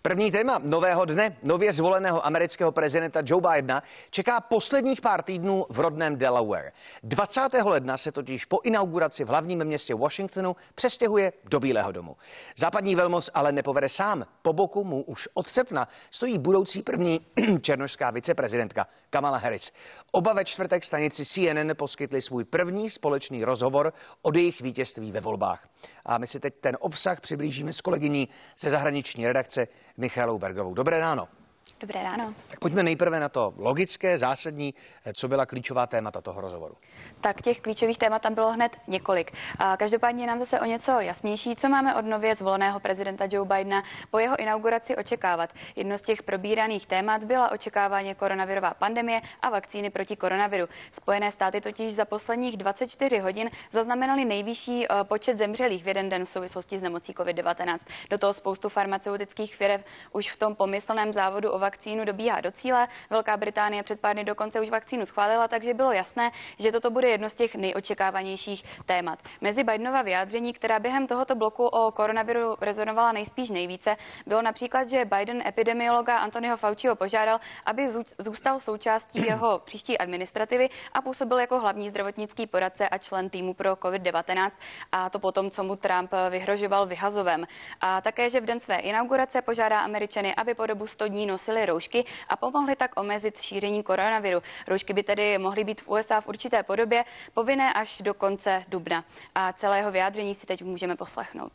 První téma nového dne nově zvoleného amerického prezidenta Joe Bidena čeká posledních pár týdnů v rodném Delaware. 20. ledna se totiž po inauguraci v hlavním městě Washingtonu přestěhuje do Bílého domu. Západní velmoc ale nepovede sám. Po boku mu už od srpna stojí budoucí první černošská viceprezidentka Kamala Harris. Oba ve čtvrtek stanici CNN poskytli svůj první společný rozhovor od jejich vítězství ve volbách. A my si teď ten obsah přiblížíme s kolegyní ze zahraniční redakce Michaelou Bergovou. Dobré ráno. Dobré ráno. Tak pojďme nejprve na to logické, zásadní, co byla klíčová témata toho rozhovoru. Tak těch klíčových témat tam bylo hned několik. Každopádně je nám zase o něco jasnější, co máme od nově zvoleného prezidenta Joe Bidena po jeho inauguraci očekávat. Jedno z těch probíraných témat byla očekávání koronavirová pandemie a vakcíny proti koronaviru. Spojené státy totiž za posledních 24 hodin zaznamenaly nejvyšší počet zemřelých v jeden den v souvislosti s nemocí COVID-19. Do toho spoustu farmaceutických firem už v tom pomyslném závodu o vakcínu dobíhá do cíle. Velká Británie před pár dny dokonce už vakcínu schválila, takže bylo jasné, že toto bude jedno z těch nejočekávanějších témat. Mezi Bidenova vyjádření, která během tohoto bloku o koronaviru rezonovala nejspíš nejvíce, bylo například, že Biden epidemiologa Anthonyho Fauciho požádal, aby zůstal součástí jeho příští administrativy a působil jako hlavní zdravotnický poradce a člen týmu pro COVID-19, a to potom, co mu Trump vyhrožoval vyhazovem. A také, že v den své inaugurace požádá Američany, aby po dobu 100 dní nosili roušky a pomohli tak omezit šíření koronaviru. Roušky by tedy mohly být v USA v určité podobě povinné až do konce dubna. A celého vyjádření si teď můžeme poslechnout.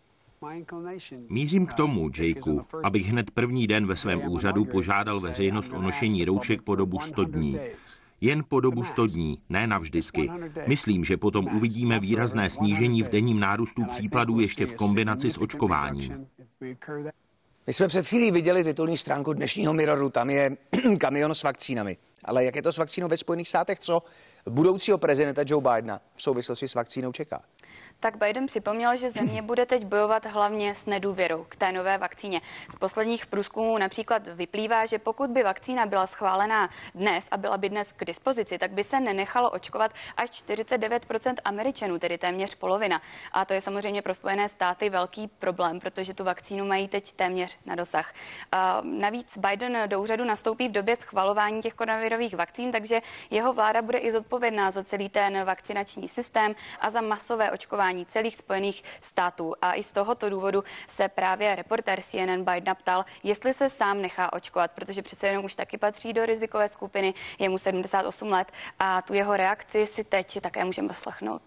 Mířím k tomu, Jakeu, abych hned první den ve svém úřadu požádal veřejnost o nošení roušek po dobu 100 dní. Jen po dobu 100 dní, ne navždycky. Myslím, že potom uvidíme výrazné snížení v denním nárůstu případů ještě v kombinaci s očkováním. My jsme před chvílí viděli titulní stránku dnešního Mirroru, tam je kamion s vakcínami. Ale jak je to s vakcínou ve Spojených státech, co budoucího prezidenta Joe Bidena v souvislosti s vakcínou čeká? Tak Biden připomněl, že země bude teď bojovat hlavně s nedůvěrou k té nové vakcíně. Z posledních průzkumů například vyplývá, že pokud by vakcína byla schválená dnes a byla by dnes k dispozici, tak by se nenechalo očkovat až 49% Američanů, tedy téměř polovina. A to je samozřejmě pro Spojené státy velký problém, protože tu vakcínu mají teď téměř na dosah. Navíc Biden do úřadu nastoupí v době schvalování těch koronavirových vakcín, takže jeho vláda bude i zodpovědná za celý ten vakcinační systém a za masové očkování celých Spojených států. A i z tohoto důvodu se právě reportér CNN Bidena ptal, jestli se sám nechá očkovat, protože přece jenom už taky patří do rizikové skupiny, je mu 78 let a tu jeho reakci si teď také můžeme poslechnout.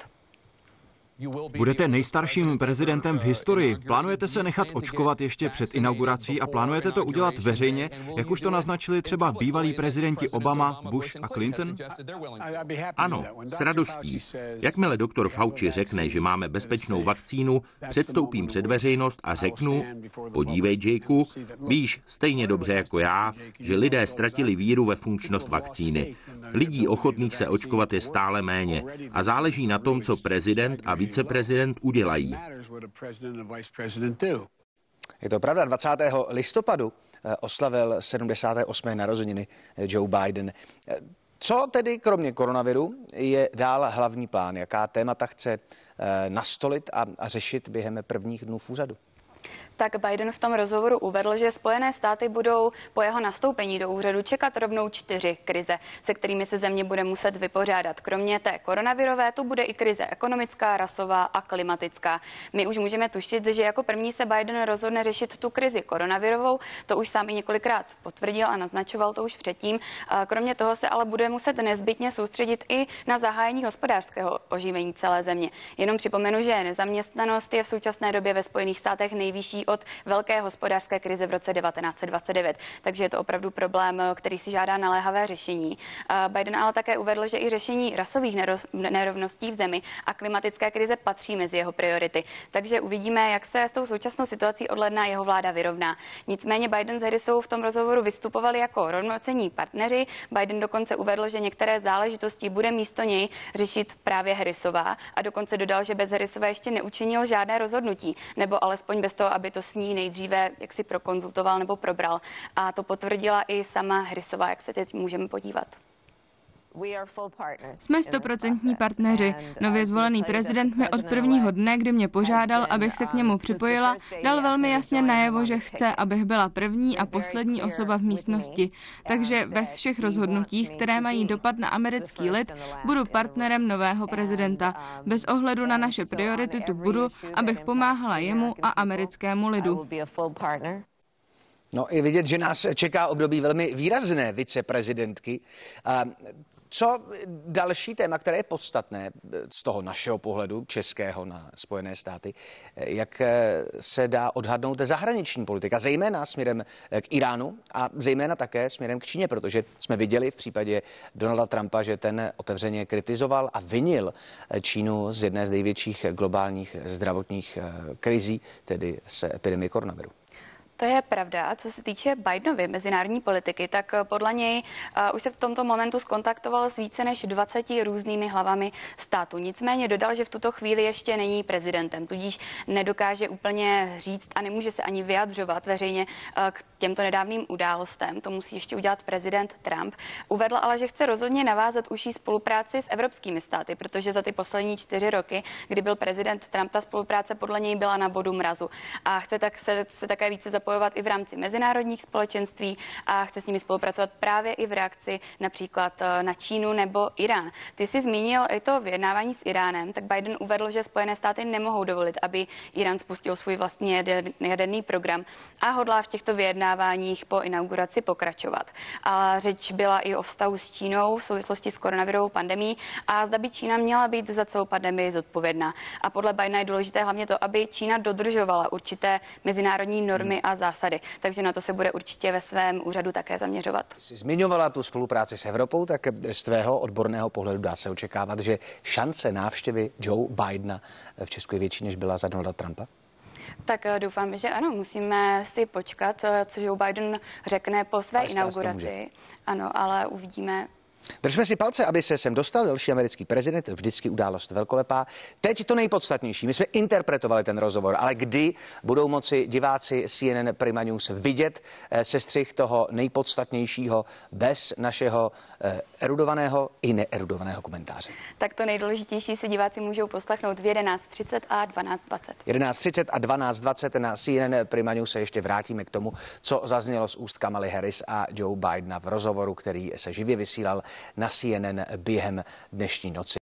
Budete nejstarším prezidentem v historii. Plánujete se nechat očkovat ještě před inaugurací a plánujete to udělat veřejně, jak už to naznačili třeba bývalí prezidenti Obama, Bush a Clinton? Ano, s radostí. Jakmile doktor Fauci řekne, že máme bezpečnou vakcínu, předstoupím před veřejnost a řeknu, podívej, Jakeu, víš stejně dobře jako já, že lidé ztratili víru ve funkčnost vakcíny. Lidí ochotných se očkovat je stále méně a záleží na tom, co prezident a viceprezident udělají. Je to pravda, 20. listopadu oslavil 78. narozeniny Joe Biden. Co tedy kromě koronaviru je dál hlavní plán? Jaká témata chce nastolit a řešit během prvních dnů v úřadu? Tak Biden v tom rozhovoru uvedl, že Spojené státy budou po jeho nastoupení do úřadu čekat rovnou 4 krize, se kterými se země bude muset vypořádat. Kromě té koronavirové tu bude i krize ekonomická, rasová a klimatická. My už můžeme tušit, že jako první se Biden rozhodne řešit tu krizi koronavirovou, to už sám i několikrát potvrdil a naznačoval to už předtím. Kromě toho se ale bude muset nezbytně soustředit i na zahájení hospodářského oživení celé země. Jenom připomenu, že nezaměstnanost je v současné době ve Spojených státech nejvyšší od velké hospodářské krize v roce 1929. Takže je to opravdu problém, který si žádá naléhavé řešení. Biden ale také uvedl, že i řešení rasových nerovností v zemi a klimatické krize patří mezi jeho priority. Takže uvidíme, jak se s tou současnou situací od ledna jeho vláda vyrovná. Nicméně Biden s Harrisovou v tom rozhovoru vystupovali jako rovnocenní partneři. Biden dokonce uvedl, že některé záležitosti bude místo něj řešit právě Harrisová a dokonce dodal, že bez Harrisové ještě neučinil žádné rozhodnutí, nebo alespoň bez toho, aby to s ní nejdříve jaksi prokonzultoval nebo probral. A to potvrdila i sama Harrisová, jak se teď můžeme podívat. Jsme 100% partneři. Nově zvolený prezident mi od prvního dne, kdy mě požádal, abych se k němu připojila, dal velmi jasně najevo, že chce, abych byla první a poslední osoba v místnosti. Takže ve všech rozhodnutích, které mají dopad na americký lid, budu partnerem nového prezidenta. Bez ohledu na naše priority tu budu, abych pomáhala jemu a americkému lidu. No i vidět, že nás čeká období velmi výrazné viceprezidentky. Co další téma, které je podstatné z toho našeho pohledu českého na Spojené státy, jak se dá odhadnout zahraniční politika, zejména směrem k Iránu a zejména také směrem k Číně, protože jsme viděli v případě Donalda Trumpa, že ten otevřeně kritizoval a vinil Čínu z jedné z největších globálních zdravotních krizí, tedy z epidemie koronaviru. To je pravda. Co se týče Bidenovy mezinárodní politiky, tak podle něj už se v tomto momentu skontaktoval s více než 20 různými hlavami státu. Nicméně dodal, že v tuto chvíli ještě není prezidentem, tudíž nedokáže úplně říct a nemůže se ani vyjadřovat veřejně k těmto nedávným událostem. To musí ještě udělat prezident Trump. Uvedl ale, že chce rozhodně navázat užší spolupráci s evropskými státy, protože za ty poslední 4 roky, kdy byl prezident Trump, ta spolupráce podle něj byla na bodu mrazu. A chce se také více zapojovat i v rámci mezinárodních společenství a chce s nimi spolupracovat právě i v reakci například na Čínu nebo Irán. Ty jsi zmínil i to vyjednávání s Iránem, tak Biden uvedl, že Spojené státy nemohou dovolit, aby Irán spustil svůj vlastní jaderný program a hodlá v těchto vyjednáváních po inauguraci pokračovat. A řeč byla i o vztahu s Čínou v souvislosti s koronavirovou pandemií a zda by Čína měla být za celou pandemii zodpovědná. A podle Bidena je důležité hlavně to, aby Čína dodržovala určité mezinárodní normy a zásady. Takže na to se bude určitě ve svém úřadu také zaměřovat. Jsi zmiňovala tu spolupráci s Evropou, tak z tvého odborného pohledu dá se očekávat, že šance návštěvy Joe Bidena v Česku je větší, než byla za Donalda Trumpa? Tak doufám, že ano, musíme si počkat, co Joe Biden řekne po své inauguraci. Ano, ale uvidíme. Držme si palce, aby se sem dostal další americký prezident, vždycky událost velkolepá. Teď to nejpodstatnější. My jsme interpretovali ten rozhovor, ale kdy budou moci diváci CNN Prima News vidět sestřih toho nejpodstatnějšího bez našeho erudovaného i neerudovaného komentáře? Tak to nejdůležitější si diváci můžou poslechnout v 11:30 a 12:20. 11:30 a 12:20 na CNN Prima News se ještě vrátíme k tomu, co zaznělo z úst Kamaly Harris a Joe Bidena v rozhovoru, který se živě vysílal na CNN během dnešní noci.